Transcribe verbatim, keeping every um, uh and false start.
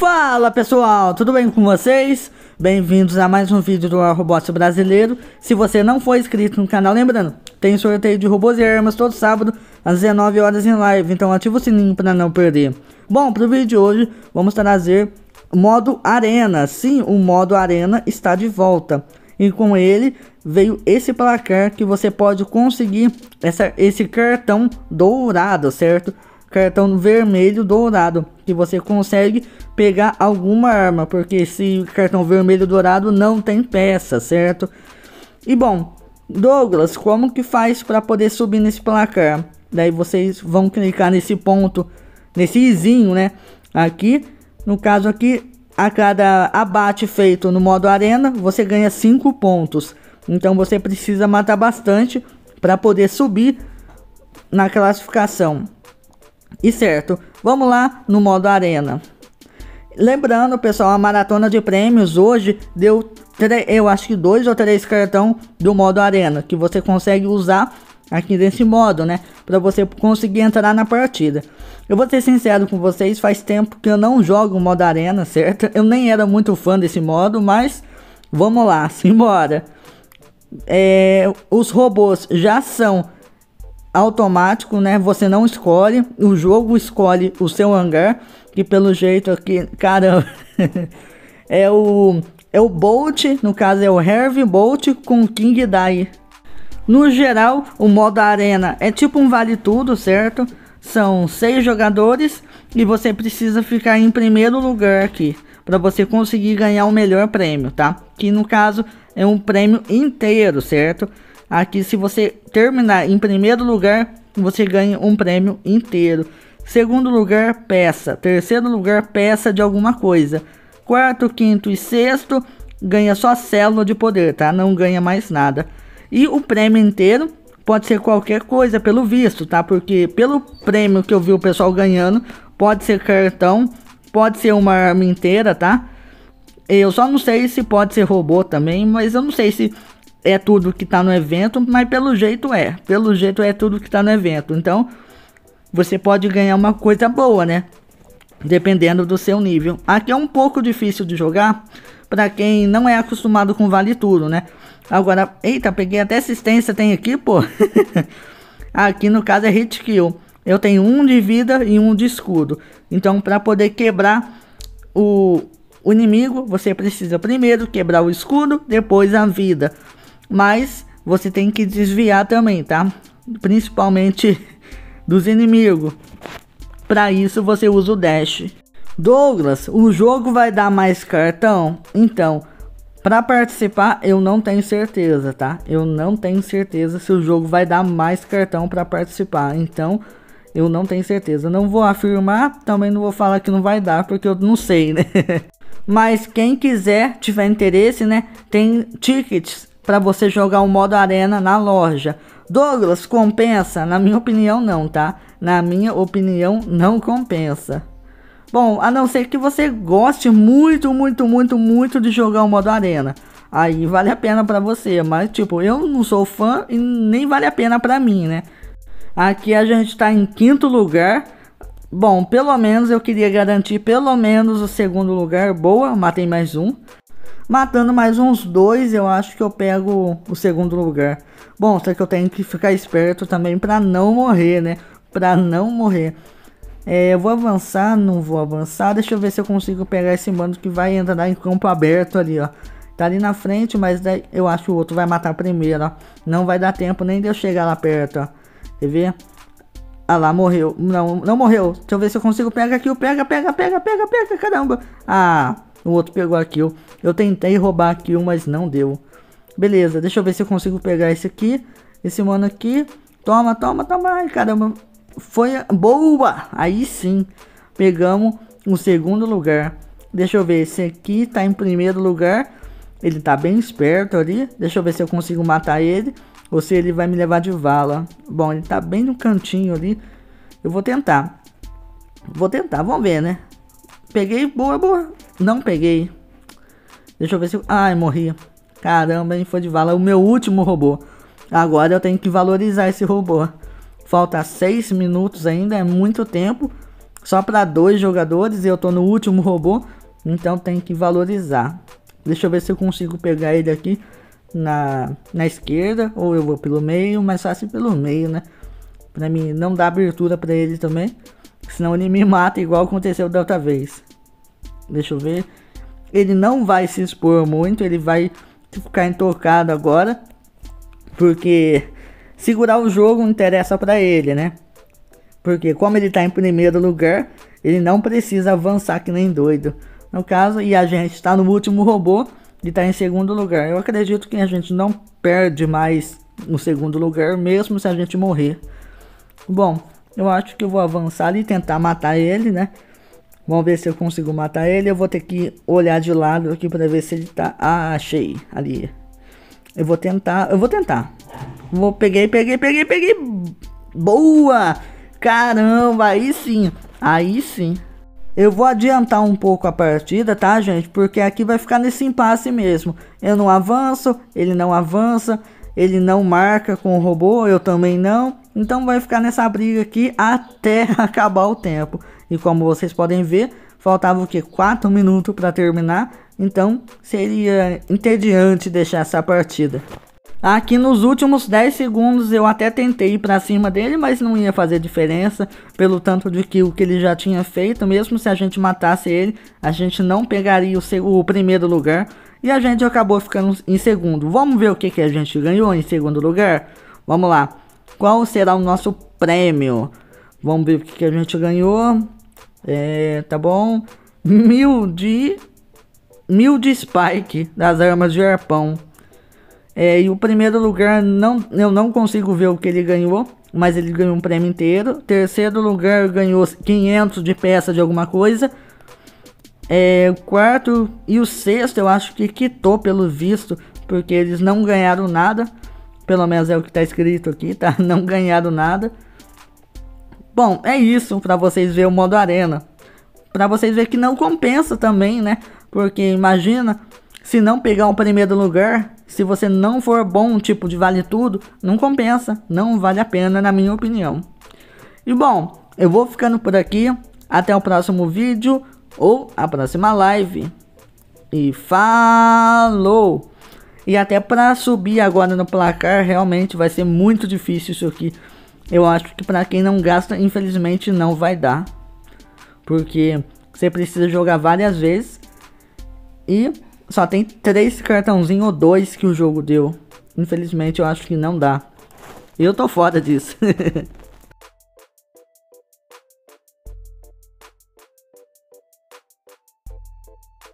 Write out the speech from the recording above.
Fala pessoal, tudo bem com vocês? Bem-vindos a mais um vídeo do Robots Brasileiro. Se você não for inscrito no canal, lembrando, tem sorteio de robôs e armas todo sábado às dezenove horas em live, então ativa o sininho para não perder. Bom, para o vídeo de hoje vamos trazer o modo Arena. Sim, o modo Arena está de volta. E com ele veio esse placar que você pode conseguir essa, esse cartão dourado, certo? Cartão vermelho dourado, que você consegue pegar alguma arma, porque esse cartão vermelho dourado não tem peça, certo? E bom, Douglas, como que faz para poder subir nesse placar? Daí vocês vão clicar nesse ponto, nesse izinho, né? Aqui, no caso aqui, a cada abate feito no modo Arena, você ganha cinco pontos. Então você precisa matar bastante para poder subir na classificação. E certo, vamos lá no modo Arena. Lembrando, pessoal, a maratona de prêmios hoje deu, eu acho que dois ou três cartão do modo Arena, que você consegue usar aqui nesse modo, né? Para você conseguir entrar na partida. Eu vou ser sincero com vocês, faz tempo que eu não jogo o modo Arena, certo? Eu nem era muito fã desse modo, mas vamos lá, simbora. É, os robôs já são automático, né? Você não escolhe, o jogo escolhe o seu hangar, que pelo jeito aqui, caramba, é o é o Bolt, no caso é o Heavy Bolt com King Die. No geral, o modo Arena é tipo um vale tudo, certo? São seis jogadores e você precisa ficar em primeiro lugar aqui para você conseguir ganhar o melhor prêmio, tá? Que no caso é um prêmio inteiro, certo? Aqui, se você terminar em primeiro lugar, você ganha um prêmio inteiro. Segundo lugar, peça. Terceiro lugar, peça de alguma coisa. Quarto, quinto e sexto, ganha só célula de poder, tá? Não ganha mais nada. E o prêmio inteiro pode ser qualquer coisa, pelo visto, tá? Porque pelo prêmio que eu vi o pessoal ganhando, pode ser cartão, pode ser uma arma inteira, tá? Eu só não sei se pode ser robô também, mas eu não sei se é tudo que tá no evento, mas pelo jeito é. Pelo jeito é tudo que tá no evento. Então, você pode ganhar uma coisa boa, né? Dependendo do seu nível. Aqui é um pouco difícil de jogar para quem não é acostumado com vale tudo, né? Agora, eita, peguei até assistência, tem aqui, pô. Aqui no caso é hit kill. Eu tenho um de vida e um de escudo. Então, para poder quebrar o, o inimigo, você precisa primeiro quebrar o escudo, depois a vida. Mas você tem que desviar também, tá? Principalmente dos inimigos. Para isso você usa o dash. Douglas, o jogo vai dar mais cartão? Então, para participar eu não tenho certeza, tá? Eu não tenho certeza se o jogo vai dar mais cartão para participar. Então, eu não tenho certeza. Não vou afirmar, também não vou falar que não vai dar, porque eu não sei, né? Mas quem quiser, tiver interesse, né? Tem tickets para você jogar o modo Arena na loja. Douglas, compensa? Na minha opinião não, tá? Na minha opinião não compensa. Bom, a não ser que você goste muito, muito, muito, muito de jogar o modo Arena. Aí vale a pena para você, mas tipo, eu não sou fã e nem vale a pena para mim, né? Aqui a gente tá em quinto lugar. Bom, pelo menos eu queria garantir pelo menos o segundo lugar. Boa, matei mais um. Matando mais uns dois, eu acho que eu pego o segundo lugar. Bom, só que eu tenho que ficar esperto também para não morrer, né? Para não morrer. É, eu vou avançar, não vou avançar. Deixa eu ver se eu consigo pegar esse mano que vai entrar em campo aberto ali, ó. Tá ali na frente, mas daí eu acho que o outro vai matar primeiro, ó. Não vai dar tempo nem de eu chegar lá perto, ó. Quer ver? Ah lá, morreu. Não, não morreu. Deixa eu ver se eu consigo pegar aqui. Pega, pega, pega, pega, pega, caramba. Ah... O outro pegou a kill. Eu tentei roubar a kill, mas não deu. Beleza, deixa eu ver se eu consigo pegar esse aqui. Esse mano aqui. Toma, toma, toma. Ai, caramba. Foi boa. Aí sim. Pegamos o segundo lugar. Deixa eu ver. Esse aqui tá em primeiro lugar. Ele tá bem esperto ali. Deixa eu ver se eu consigo matar ele. Ou se ele vai me levar de vala. Bom, ele tá bem no cantinho ali. Eu vou tentar. Vou tentar, vamos ver, né? Peguei, boa, boa. Não peguei. Deixa eu ver se... Ai, morri. Caramba, ele foi de vala. O meu último robô. Agora eu tenho que valorizar esse robô. Falta seis minutos ainda, é muito tempo. só para dois jogadores e eu tô no último robô, então tem que valorizar. Deixa eu ver se eu consigo pegar ele aqui na, na esquerda, ou eu vou pelo meio, mais fácil pelo meio, né? Pra mim não dar abertura pra ele também, senão ele me mata igual aconteceu da outra vez. Deixa eu ver. Ele não vai se expor muito, ele vai ficar intocado agora, porque segurar o jogo não interessa pra ele, né? Porque como ele tá em primeiro lugar, ele não precisa avançar que nem doido. No caso, e a gente está no último robô e está em segundo lugar. Eu acredito que a gente não perde mais no segundo lugar, mesmo se a gente morrer. Bom, eu acho que eu vou avançar ali e tentar matar ele, né? Vamos ver se eu consigo matar ele. Eu vou ter que olhar de lado aqui para ver se ele tá... Ah, achei ali. Eu vou tentar, eu vou tentar. Vou, peguei, peguei, peguei, peguei. Boa! Caramba, aí sim, aí sim. Eu vou adiantar um pouco a partida, tá, gente? Porque aqui vai ficar nesse impasse mesmo. Eu não avanço, ele não avança, ele não marca com o robô, eu também não. Então vai ficar nessa briga aqui até acabar o tempo. E como vocês podem ver, faltava o que? quatro minutos para terminar. Então seria entediante deixar essa partida. Aqui nos últimos dez segundos eu até tentei ir pra cima dele, mas não ia fazer diferença, pelo tanto de que o que ele já tinha feito. Mesmo se a gente matasse ele, a gente não pegaria o, o primeiro lugar, e a gente acabou ficando em segundo. Vamos ver o que, que a gente ganhou em segundo lugar? Vamos lá, qual será o nosso prêmio? Vamos ver o que, que a gente ganhou. É, tá bom, mil de, mil de Spike das armas de arpão. É, e o primeiro lugar, não, eu não consigo ver o que ele ganhou, mas ele ganhou um prêmio inteiro. Terceiro lugar ganhou quinhentos de peça de alguma coisa. É, o quarto e o sexto eu acho que quitou pelo visto, porque eles não ganharam nada. Pelo menos é o que está escrito aqui, tá? Não ganharam nada. Bom, é isso para vocês verem o modo arena. Para vocês verem que não compensa também, né? Porque imagina, se não pegar o primeiro lugar, se você não for bom, tipo de vale tudo, não compensa, não vale a pena, na minha opinião. E bom, eu vou ficando por aqui, até o próximo vídeo ou a próxima live. E falou! E até para subir agora no placar, realmente vai ser muito difícil isso aqui. Eu acho que para quem não gasta, infelizmente não vai dar. Porque você precisa jogar várias vezes e só tem três cartãozinhos ou dois que o jogo deu. Infelizmente eu acho que não dá. Eu tô fora disso.